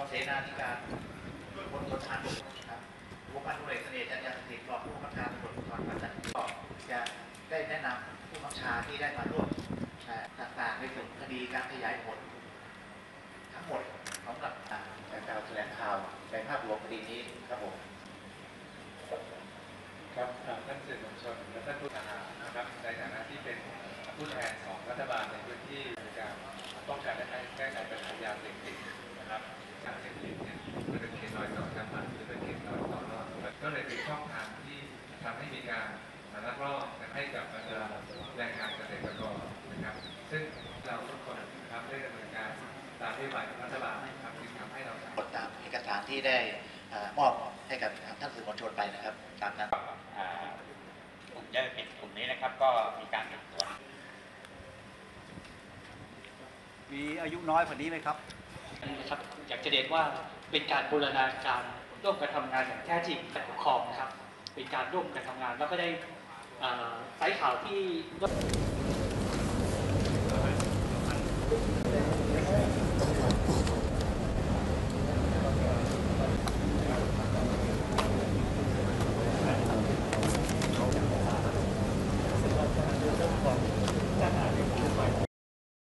เสนาธิการพลตำรวจโทครับผู้พันตำรวจเอกเสน่ห์จันทร์ยาสถิตรองผู้บัญชาการตำรวจภูธรภาค 3ก็จะได้แนะนำผู้บัญชาที่ได้มาร่วมต่างๆในส่วนคดีการขยายผลทั้งหมดของการแถลงข่าวในภาพรวมคดีนี้ครับผมครับท่านสื่อมวลชนและท่านผู้ทหารนะครับในฐานะที่เป็นผู้แทนของรัฐบาลในพื้นที่ในการป้องกันและแก้ไขปัญหายาเสพติดนะครับยาเสพติดเนี่ยมันเป็นเขตรอยต่อจังหวัดหรือเป็นเขตรอยต่อรอดก็เลยเป็นช่องทางที่ทำให้มีการลักลอบให้กับบรรดาแรงงานเกษตรกรนะครับซึ่งเราทุกคนนะครับได้ดำเนินการตามนโยบายของรัฐบาลนะครับจึงทำให้เราตามเอกสารที่ได้มอบให้กับท่านสื่อมวลชนไปนะครับตามนั้นกลุ่มยาเสพติดกลุ่มนี้นะครับก็มีการสืบสวนมีอายุน้อยกว่านี้ไหมครับนะครับอยากจะเรียนว่าเป็นการบูรณาการร่วมกันทำงานอย่างแท้จริงกับปกครองนะครับเป็นการร่วมกันทำงานแล้วก็ได้สายข่าวที่